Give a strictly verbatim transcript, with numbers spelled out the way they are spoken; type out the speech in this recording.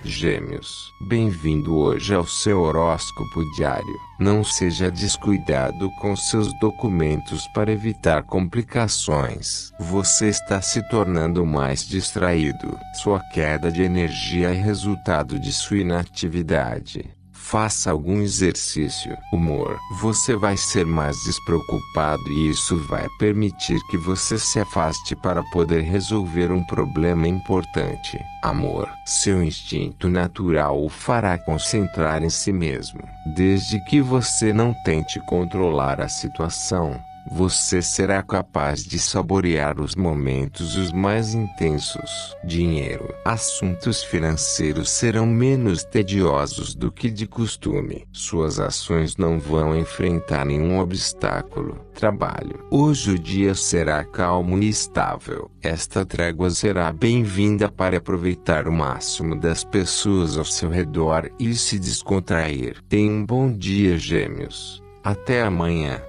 Gêmeos, bem-vindo hoje ao seu horóscopo diário. Não seja descuidado com seus documentos para evitar complicações. Você está se tornando mais distraído. Sua queda de energia é resultado de sua inatividade. Faça algum exercício. Humor. Você vai ser mais despreocupado e isso vai permitir que você se afaste para poder resolver um problema importante. Amor. Seu instinto natural o fará concentrar em si mesmo. Desde que você não tente controlar a situação, você será capaz de saborear os momentos os mais intensos. Dinheiro. Assuntos financeiros serão menos tediosos do que de costume. Suas ações não vão enfrentar nenhum obstáculo. Trabalho. Hoje o dia será calmo e estável. Esta trégua será bem-vinda para aproveitar o máximo das pessoas ao seu redor e se descontrair. Tenha um bom dia, Gêmeos. Até amanhã.